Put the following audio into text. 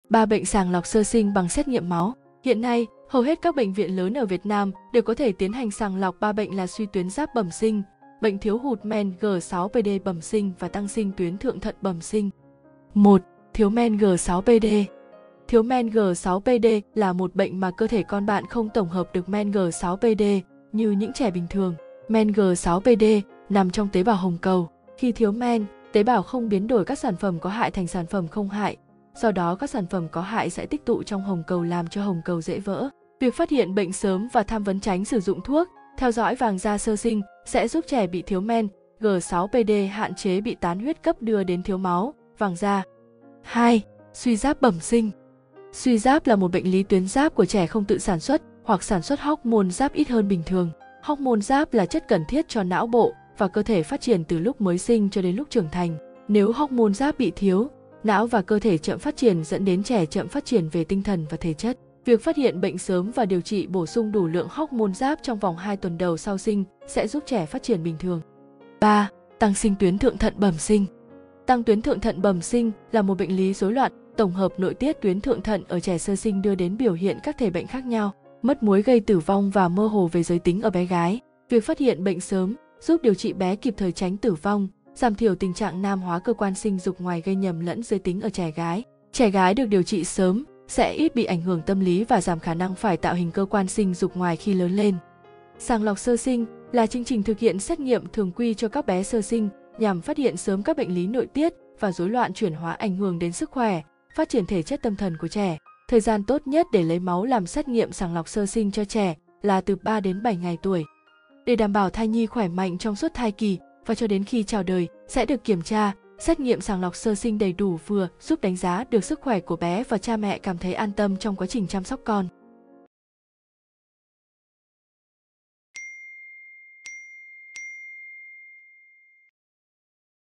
3. Bệnh sàng lọc sơ sinh bằng xét nghiệm máu. Hiện nay, hầu hết các bệnh viện lớn ở Việt Nam đều có thể tiến hành sàng lọc 3 bệnh là suy tuyến giáp bẩm sinh, bệnh thiếu hụt men G6PD bẩm sinh và tăng sinh tuyến thượng thận bẩm sinh. 1. Thiếu men G6PD. Thiếu men G6PD là một bệnh mà cơ thể con bạn không tổng hợp được men G6PD như những trẻ bình thường. Men G6PD nằm trong tế bào hồng cầu. Khi thiếu men, tế bào không biến đổi các sản phẩm có hại thành sản phẩm không hại. Do đó các sản phẩm có hại sẽ tích tụ trong hồng cầu làm cho hồng cầu dễ vỡ. Việc phát hiện bệnh sớm và tham vấn tránh sử dụng thuốc, theo dõi vàng da sơ sinh sẽ giúp trẻ bị thiếu men G6PD hạn chế bị tán huyết cấp đưa đến thiếu máu, vàng da. 2. Suy giáp bẩm sinh. Suy giáp là một bệnh lý tuyến giáp của trẻ không tự sản xuất hoặc sản xuất hormone giáp ít hơn bình thường. Hormone giáp là chất cần thiết cho não bộ và cơ thể phát triển từ lúc mới sinh cho đến lúc trưởng thành. Nếu hormone giáp bị thiếu, não và cơ thể chậm phát triển dẫn đến trẻ chậm phát triển về tinh thần và thể chất. Việc phát hiện bệnh sớm và điều trị bổ sung đủ lượng hormone giáp trong vòng 2 tuần đầu sau sinh sẽ giúp trẻ phát triển bình thường. 3. Tăng sinh tuyến thượng thận bẩm sinh. Tăng tuyến thượng thận bẩm sinh là một bệnh lý rối loạn tổng hợp nội tiết tuyến thượng thận ở trẻ sơ sinh đưa đến biểu hiện các thể bệnh khác nhau, mất muối gây tử vong và mơ hồ về giới tính ở bé gái. Việc phát hiện bệnh sớm giúp điều trị bé kịp thời tránh tử vong, giảm thiểu tình trạng nam hóa cơ quan sinh dục ngoài gây nhầm lẫn giới tính ở trẻ gái. Trẻ gái được điều trị sớm sẽ ít bị ảnh hưởng tâm lý và giảm khả năng phải tạo hình cơ quan sinh dục ngoài khi lớn lên. Sàng lọc sơ sinh là chương trình thực hiện xét nghiệm thường quy cho các bé sơ sinh nhằm phát hiện sớm các bệnh lý nội tiết và rối loạn chuyển hóa ảnh hưởng đến sức khỏe, phát triển thể chất tâm thần của trẻ. Thời gian tốt nhất để lấy máu làm xét nghiệm sàng lọc sơ sinh cho trẻ là từ 3 đến 7 ngày tuổi. Để đảm bảo thai nhi khỏe mạnh trong suốt thai kỳ và cho đến khi chào đời sẽ được kiểm tra, xét nghiệm sàng lọc sơ sinh đầy đủ vừa giúp đánh giá được sức khỏe của bé và cha mẹ cảm thấy an tâm trong quá trình chăm sóc con.